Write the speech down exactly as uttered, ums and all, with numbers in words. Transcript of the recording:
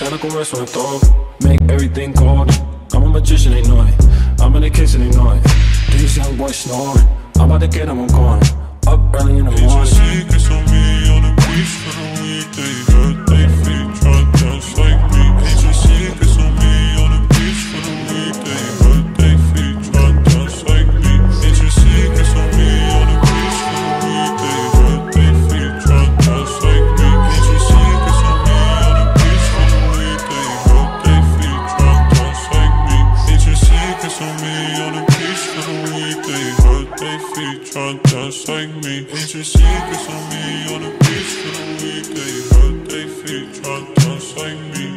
mechanical rest when I throw. Make everything cold. I'm a magician, they know it. I'm in the kitchen, they know it. These young boys snoring. I'm about to get them, I'm going up early in the morning. Ain't your secrets on me on the beach for the week. They hurt they feet, try to dance like me. Ain't your secrets on me on the beach for the week. They hurt they feet, try to dance like me. Ain't your secrets on me on the beach for the week. They hurt they feet, try to dance like me. Ain't your secrets on me on the beach for the week. They hurt they feet, try to dance like me. Ain't your secrets on me on the beach for the week. They hurt they feet, try to dance like me. Ain't your secrets on me on the beach for the week. They hurt they feet, try to dance like me.